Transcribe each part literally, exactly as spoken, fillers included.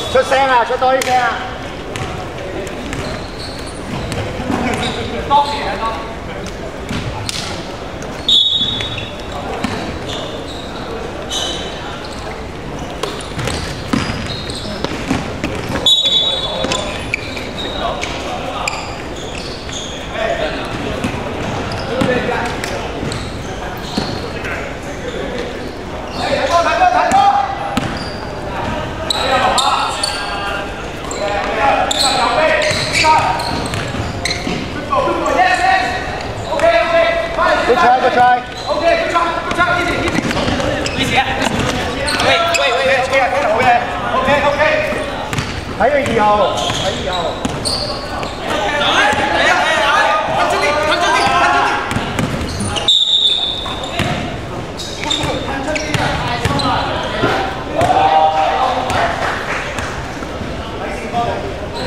出聲啊！出多啲聲啊！多時啊多。 Good try, good try. Okay, good try, good try, easy, easy. Easy. Wait, wait, wait, wait. Okay, okay, okay, okay. 睇佢二號，睇二號。睇真啲，睇真啲，睇真啲。睇真啲啊！太深啦。睇先哥。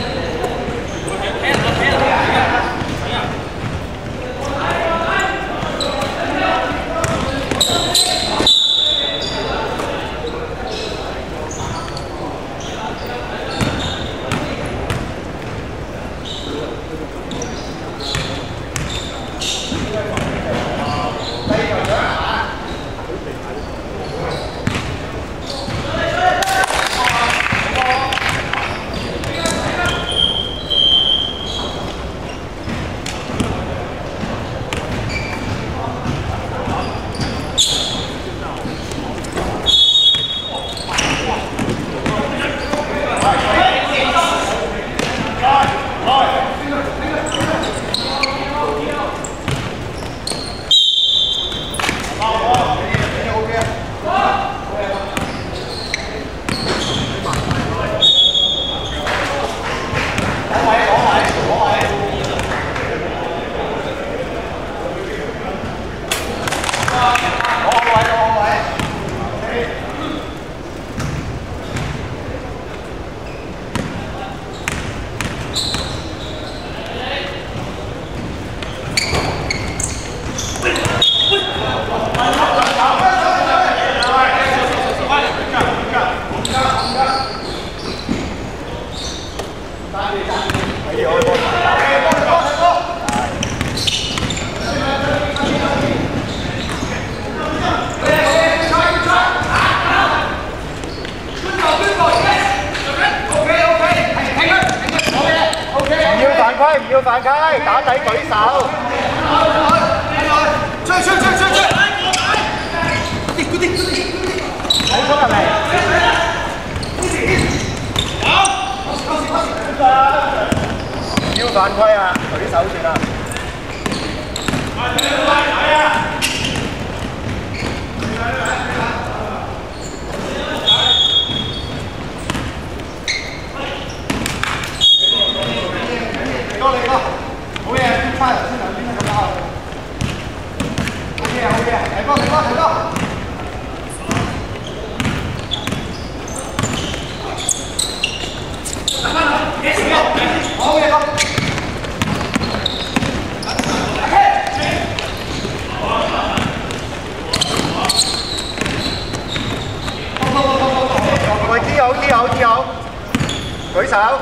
唔要犯規，打底舉手。出去出去出去出去！嗰啲嗰啲嗰啲，好衝入嚟。唔要犯規啊！舉手算啦。多嚟個，好嘢，翻頭先兩邊都咁啱。好嘢好嘢，提高提高提高。好嘢個。喂，啲好啲好啲好，舉手。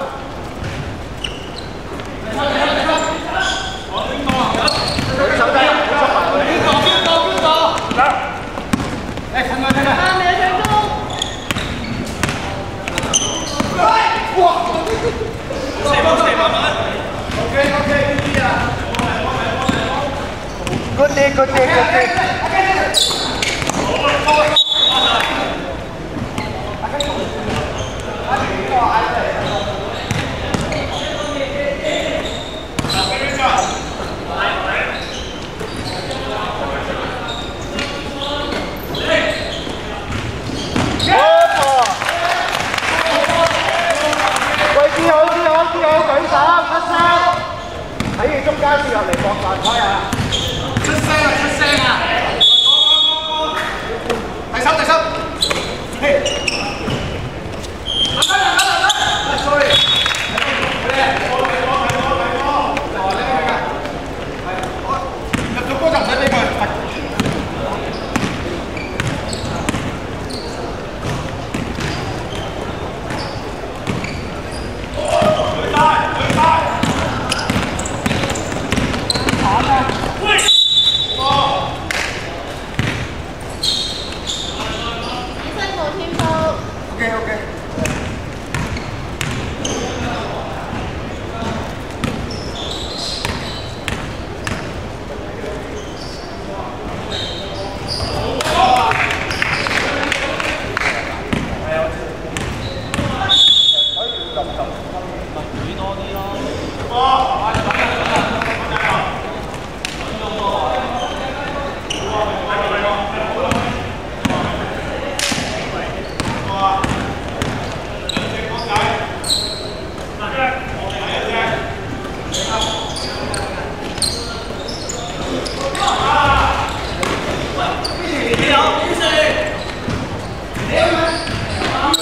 舉手低，唔好出埋去。邊個邊個邊個？得。誒，趁佢趁佢。啱你成功。哇！四分四慢慢。OK OK， good 啲啊。good 啲 good 啲 good 啲。好啊，好。大家做。啊，呢個係。 睇住中間先入嚟搏飯開啊！出聲啊！出聲啊！第三第三，嘿！等等等等等 ，sorry， 係嘅，睇波睇波睇波睇波，哦，你明㗎？係，我入咗波就唔使俾佢。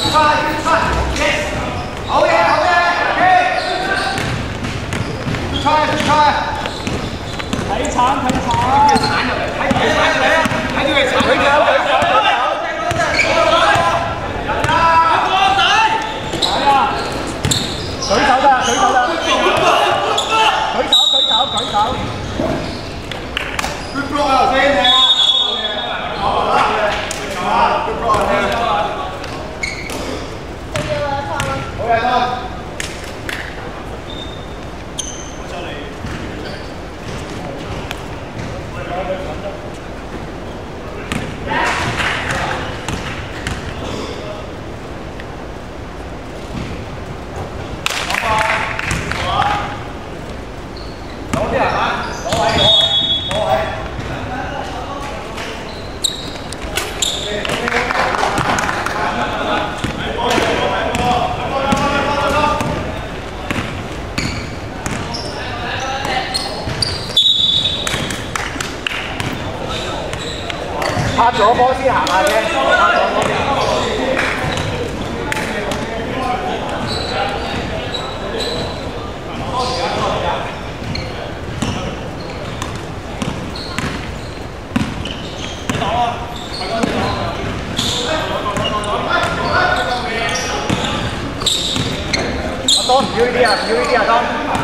好嘢，好嘢 ，OK。出出出。睇鏟睇鏟。鏟入嚟，睇住佢鏟入嚟啊！睇住佢鏟。舉手舉手舉手。人啊！光仔。係啊。舉手得，舉手得。舉手舉手舉手。Good block 啊，先聽啊。好啦。好 ，good block 啊。好嘅，得。拍咗波先行下啫，拍咗波先。阿當唔要呢啲啊，唔要呢啲啊，當。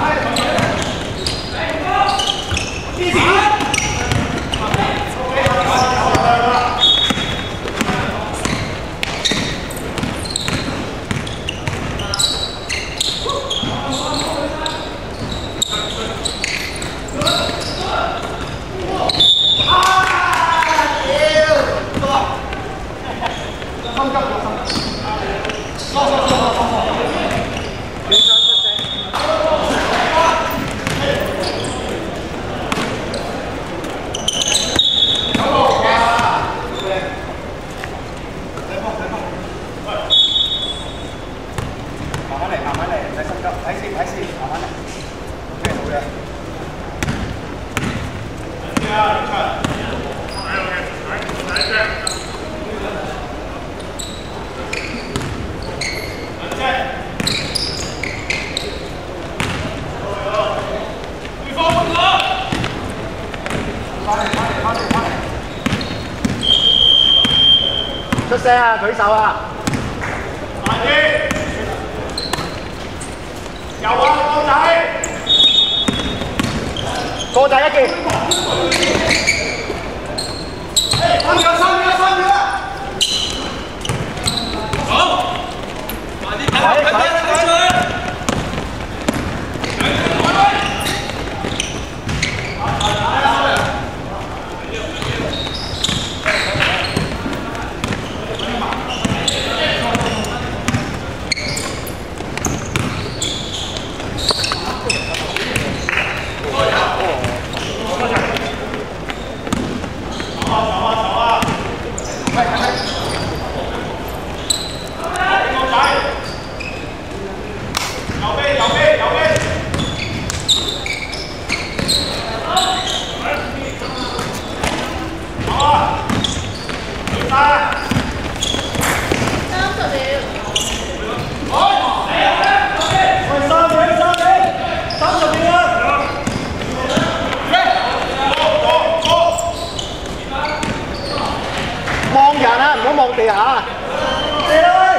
出聲啊！舉手啊！慢啲，右啊，哥仔，哥仔一件。三秒，三秒，三秒。好，慢啲，快啲，快啲。望人啊，唔好望地下。射啦！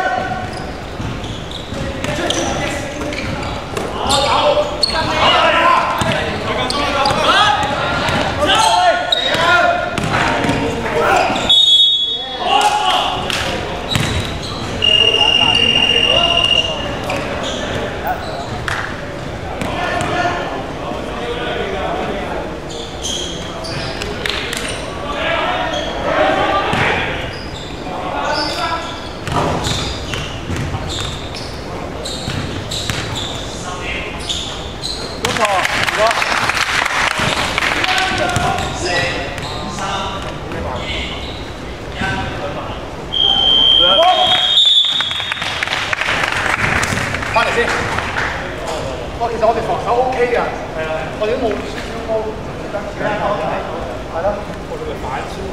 翻嚟先。我其實我哋防守 O K 嘅，係啊，我哋都冇冇得，係咯，我哋反超。